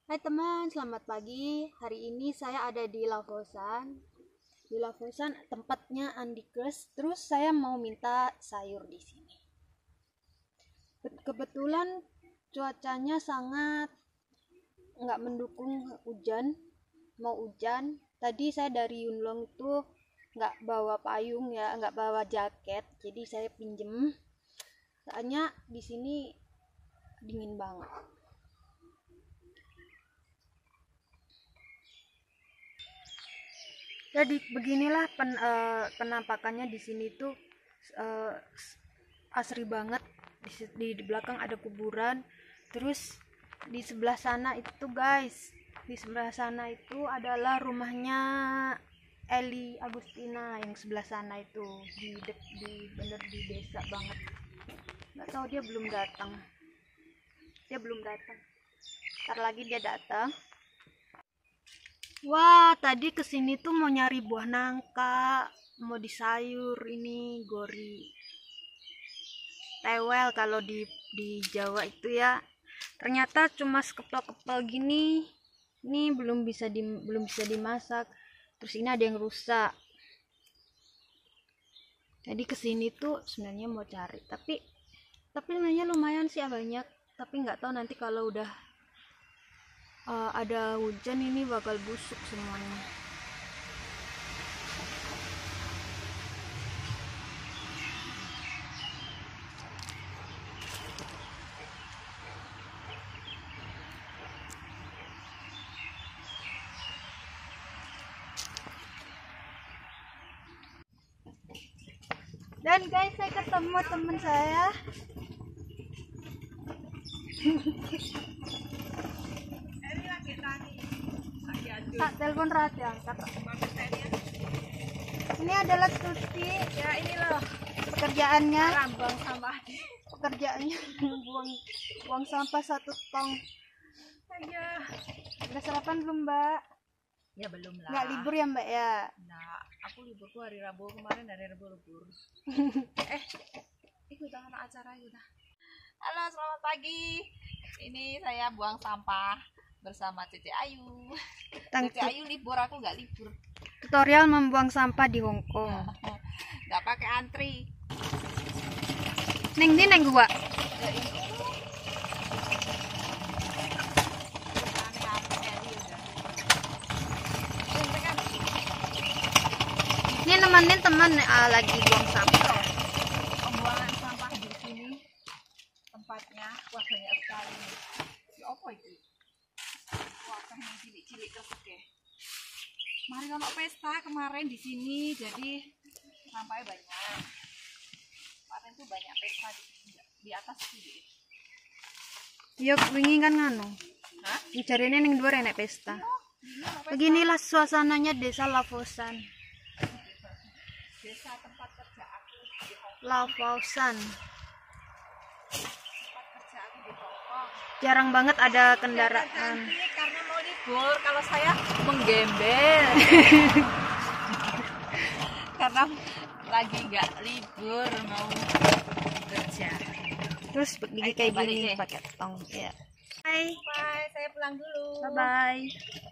Hai teman, selamat pagi. Hari ini saya ada di Lavosan. Di Lavosan tempatnya Andikes. Terus saya mau minta sayur di sini. Kebetulan cuacanya sangat nggak mendukung hujan. Mau hujan. Tadi saya dari Yunlong itu nggak bawa payung ya, nggak bawa jaket. Jadi saya pinjem. Soalnya di sini dingin banget. Jadi beginilah penampakannya di sini tuh asri banget. Di belakang ada kuburan. Terus di sebelah sana itu guys, di sebelah sana itu adalah rumahnya Eli Agustina yang sebelah sana itu bener di desa banget. Nggak tahu dia belum datang. Ntar lagi dia datang. Wah, tadi kesini tuh mau nyari buah nangka, mau disayur ini gori tewel kalau di Jawa itu ya. Ternyata cuma sekepel-kepel gini. Ini belum bisa dimasak. Terus ini ada yang rusak. Jadi kesini tuh sebenarnya mau cari, tapi sebenarnya lumayan sih banyak. Tapi nggak tahu nanti kalau udah ada hujan ini bakal busuk semuanya. Dan guys, saya ketemu teman saya. Tak telepon Raja angkat. Ini adalah Tuti ya, ini loh pekerjaannya. Buang sampah. Pekerjaannya buang sampah 1 tong. Aja. Udah sarapan belum, Mbak? Ya belum lah. Nggak libur ya, Mbak ya? Nah, aku liburku hari Rabu kemarin, dari Rabu libur. Ikut anak acara udah. Halo, selamat pagi. Ini saya buang sampah bersama Cece Ayu. Cece Ayu libur, aku nggak libur. Tutorial membuang sampah di Hongkong. Nggak pakai antri. Neng gua. Ya, ini nemenin teman lagi buang sampah. Pembuangan sampah di sini tempatnya wah banyak sekali. Ya apa itu? Wah yang cilik-cilik terus deh. Mari kalau pesta kemarin di sini, jadi sampahnya banyak. Kemarin tuh banyak pesta di atas sini. Yo wingi kan nganu. Hah? Jarene ning dhuwur enek pesta. Beginilah suasananya desa Lavosan. Desa tempat kerja aku di Hongkong. Lavosan. Tempat kerja aku di Hongkong. Jarang banget ada kendaraan. Cantik karena mau libur. Kalau saya menggembel. Karena lagi nggak libur, mau kerja. Terus begini kayak gini pakai tong ya. Bye. Bye, saya pulang dulu. Bye bye.